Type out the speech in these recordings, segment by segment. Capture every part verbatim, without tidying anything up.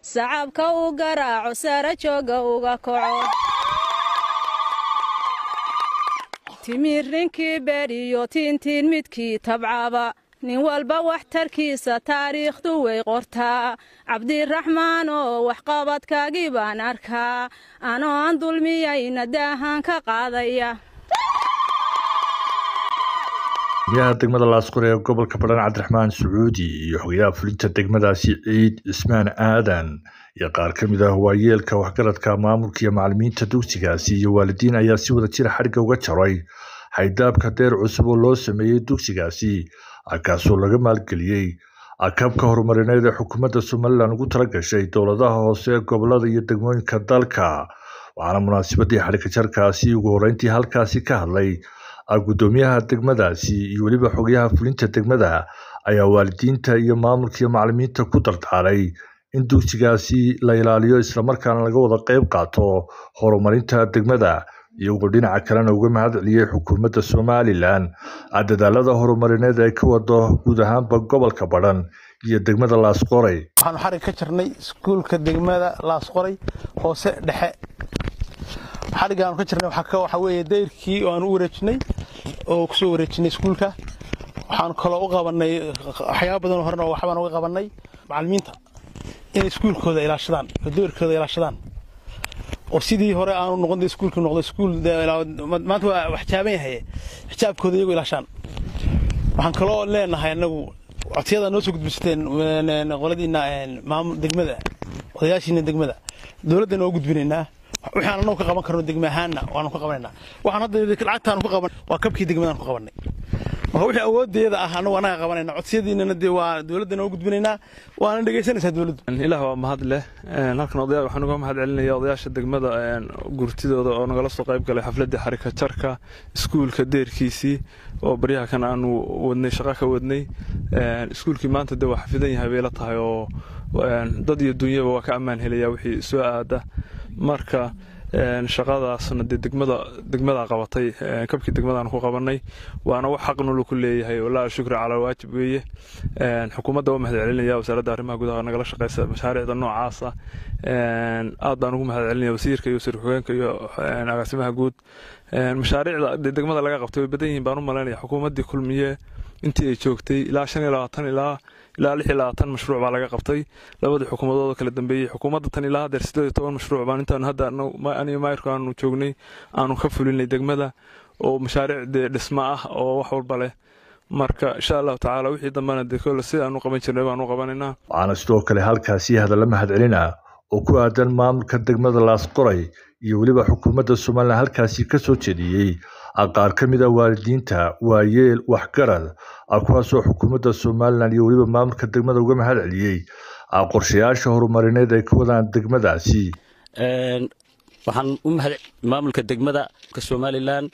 sacabka u garaaco sara jooga uga kaco timirinkii beeriyo tintiin midkii tabcaba nin walba waxtarkiisa taariikhdu way qortaa cabdiraxmaan oo waxqabadkaagii baan arkaa anoo aan dulmiyayna daahaan ka qaadaya gudoomiyaha degmada laasqore ee gobolka Badhan Cabdiraxmaan Sacuudi iyo xogayaha fulinta degmadaasi Ciid Ismaan Aadan iyo qaar ka mid ah waayeelka waxgaradka maamulka iyo macallimiinta dugsigaasi iyo waalidiin ayaa si wada jir xariga uga jaray haydaabka deer cusub oo loo sameeyay dugsigaasi akaasoo laga maalgeliyay akabka horumarineed ee xukuumadda Soomaaliland ugu talagashay dowladaha hoose ee gobolada iyo degmooyinka dalka waxaana munaasabadii xariga jarkaasi ugu horeyntii halkaasi ka hadlay gudoomiyaha degmadaasi iyo waliba xogayaha fulinta degmada ayaa waalidiinta iyo maamulka iyo macallimiinta ku dardaaray in dugsigaasi la ilaaliyo isla markaana laga wada qayb qaato horumarinta degmada iyagoo dhinaca kalena uga mahadceliyay xukuumadda Soomaaliland dadaalada horumarineed ay ka wado guud ahaanba gobolka Badhan iyo degmada Laasqore waxaan xarig ka jirnay iskuulka degmada Laasqore hoose dhexe xarigaan ka jirnay waxa ka waxa weeye deyrkii oo aan u wareejinay oo ku soo wareejinay iskuulka waxaan kala u qabanay waxyaabo badan horena waxaan uga qabanay macallimiinta in iskuulkooda ilaashadaan deyrkooda ilaashadaan oo sidii hore aan u noqon iskuulka noqdo iskuul maanta wax jaaban yahay xijaabkooda iyagu ilaashaan waxaan kala leenahay anagu codsiyada noo soo gudbisteen qoladiina maamul degmada odayaashiina degmada dawladda noo gudbinaynaa waxaan anoo ka qaban karno degmahaana waan ka qabanayna waxaan hadda lacagtaan ku qaban waa kabkii degmadan ku qabanay marka wixii awoodeeda ah anoo anaga qabanayna codsiyadiina dee waa dawladda noo gudbinaynaa waana dhageysanaysaa dawladdu ilaah waa mahad leh halkan odayaal waxaan uga mahad celinayaa odayaasha degmada gurtidooda oo nagala soo qayb galay xafladda xarika jarka iskuulka deerkiisii oo baryaha kan aanu wadnay shaqo ka wadnay iskuulkii maanta dee waa xafidan yahay bay la tahay oo dad iyo dunyaba waa ka ammaan helaya wixii soo aada marka shaqadaasna degmada degmada qabatay kabkii degmadaan ku qabanay waana wax xaq nolo ku leeyahay walaa shukri cala waajib weeye xukuumadda waa mahad celinaya wasaaradda arrimaha gudaha nagala shaqeysa mashaariicda noocaas ah aad baan ugu mahad celinaya wasiirka iyo wasiir xogeenka iyo agaasimaha guud mashaariicda degmada laga qabtay way badan yihiin baan u maleynayaa xukuumaddii kulmiye intii ay joogtay ilaa shan iyo labaatan ilaa ilaa lix iyo labaatan mashruuc baa laga qabtay labadii xukuumadooda kala dambeeyay xukuumadda tan ilaa hadda siddeed iyo toban mashruuc baan intaan hadda aniga maayirku aanu joognay aanu ka fulinay degmada oo mashaariic dhismo ah oo wax walba leh marka insha allahu tacaala wixii dambana dee kole sida aanu qaban jirnay baanu qabanaynaa waxaana sidoo kale halkaasi hadalla mahad celina oo ku aadan maamulka degmada Laasqore iyo waliba xukuumadda Soomaaliland halkaasi ka soo jeediyay qaar ka mid ah waalidiinta waayeel waxgarad kuwaasoo xukuumadda Soomaaliland iyo waliba maamulka degmada uga mahad celiyay qorshayaasha horumarineed ay ka wadaan degmadaasi waxaan u mahad maamulka degmada ka Soomaaliland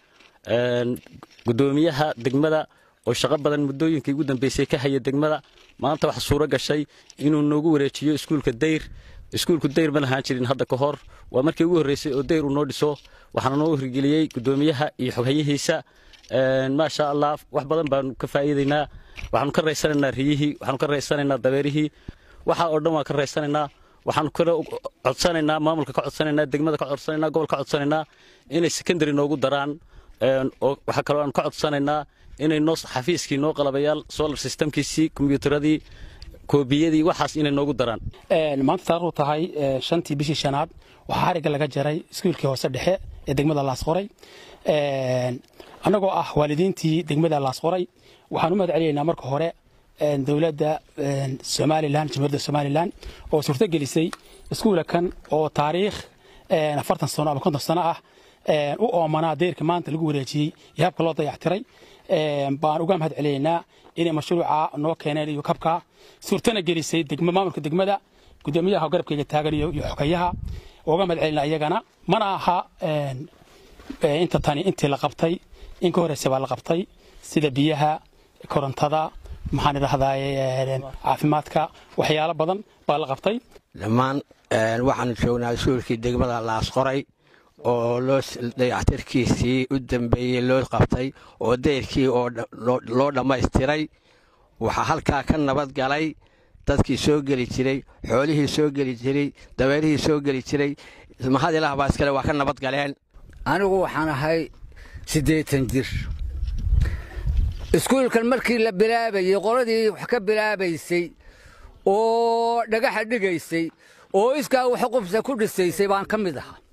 gudoomiyaha degmada oo shaqo badan muddooyinkii ugu dambeysay ka hayay degmada maanta waxa suura gashay inuu noogu wareejiyo iskuulka Deyr iskuulku Deyr ma lahaan jirin hadda ka hor waa markii ugu horeysay oo Deyr uu noo dhiso waxaan noo hirgeliyay gudoomiyaha iyo xogayihiisa ma sha Allah wax badan baan ka faa'iideynaa waxaan ka reysanaynaa riyihii waxaan ka reysanaynaa dabeerihii waxa oo dhan waan ka reysanaynaa waxaan kala codsanaynaa maamulka ka codsanaynaa degmada ka codsanaynaa gobolka ka codsanaynaa inay secondary noogu daraan oo waxa kale aan ka codsanaynaa inay noo xafiiskii noo qalabayaal solar systemkiisii kombiyuutaradii koobiyadii waxaas inay noogu daraan maanta taariikhdu tahay shantii bishii shanaad waxaa xariga laga jaray iskuulkii hoose dhexe ee degmada Laasqore anagoo ah waalidiintii degmada Laasqore waxaan u mahad celinaynaa marka hore dawladda Soomaaliland jamhuuriyadda Soomaaliland oo suurta gelisay iskuulkan oo taariikh afartan sano ama konton sano ah u oomanaa deyrka maanta lagu wareejiyay yaabka loo dayactiray baan uga mahad celinaynaa inay mashruuca noo keeneen iyo kabka suurtana gelisay degmo maamulka degmada gudoomiyaha garabkayga taagan iyo xogayaha uga mahad celinaa iyagana mana aha inta tani intii la qabtay in ka horeysay baa la qabtay sida biyaha korontada maxaan idhahdaa caafimaadka waxyaalo badan baa la qabtay dhammaan waxaan joognaa iskuulkii degmada Laasqore oo loo dayactirkiisii u dambeeyay loo qabtay oo deyrkii oo loo dhammaystiray waxa halka ka nabad galay dadkii soo geli jiray xoolihii soo geli jiray dabeerihii soo geli jiray mahad ilaah baa iskale waa ka nabad galeen anigu waxaan ahay siddeetan jir iskuulkan markii la bilaabayay qoladii wax ka bilaabaysay oo dhagaxa dhigaysay oo iskaa wax qubsa ku dhisaysay baan ka mid ahaa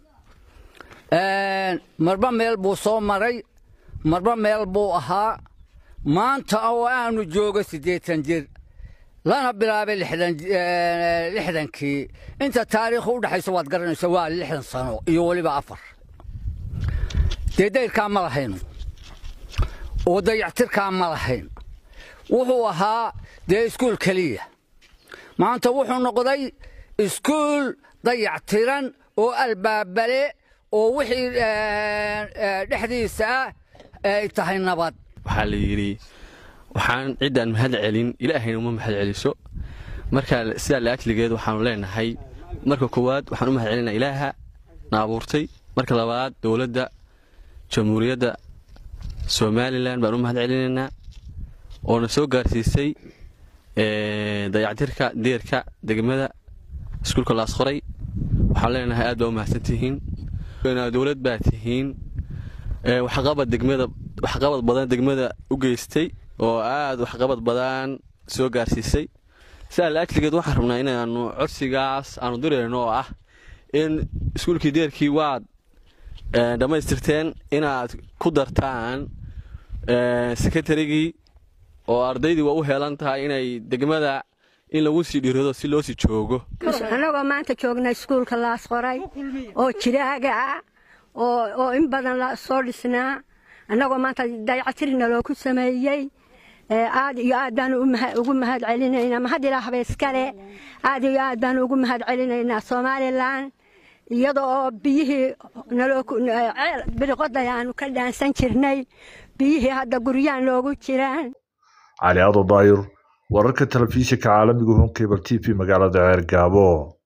marba meel buu soo maray marba meel buu ahaa maanta oo aanu joogo siddeetan jir lana bilaabay lixdankii inta taariikhu u dhaxayso waad garanaysaa waa lixdan sano iyo waliba afar dee dayrkaa ma lahayn oo dayactirkaa ma lahayn wuxuu ahaa dee iskuul keliya maanta wuxuu noqday iskuul dayactiran oo albaabale oo wixii dhexdiisa ah ay tahay nabad waxaa la yidhi waxaan ciddaan mahad celin ilaahayna uma mahad celiso marka sidaa laajligeed waxaanu leenahay marka koowaad waxaan u mahad celinaa ilaaha na abuurtay marka labaad dowladda jamhuuriyadda somalilan baan u mahad celinaynaa oo na soo gaarsiisay dayactirka deerka degmada iskuulka laas qoray waxaan leenahay aad baa u mahadsantihiin dowlad baa tihiin waxqabad degmada waxqabad badan degmada u geystay oo aad waxqabad badan soo gaarsiisay sidaa laajligeed waxaan rabnaa inaanu codsigaas aanu dirayno oo ah in iskuulkii deerkii waad dhammaystirteen inaad ku dartaan sekatarigii oo ardaydii waa u heelan tahay inay degmada in lagu sii dhiirado si loo sii joogo annagoo maanta joogna iskuulka laas qoray oo jiraaga ah oo in badan la soo dhisnaa annagoo maanta dayactirna loogu sameeyey aad iyo aad baan ugu mahad celinaynaa mahad ilaahba iskale aad iyo aad baan ugu mahad celinaynaa somalilan iyada oo biyihii biriqoday aanu ka dhaansan jirnay biyihii hadda guryaan loogu jiraan cali ado daayir wararka telefishinka caalamiga home cable t v magaalada Ceergaabo.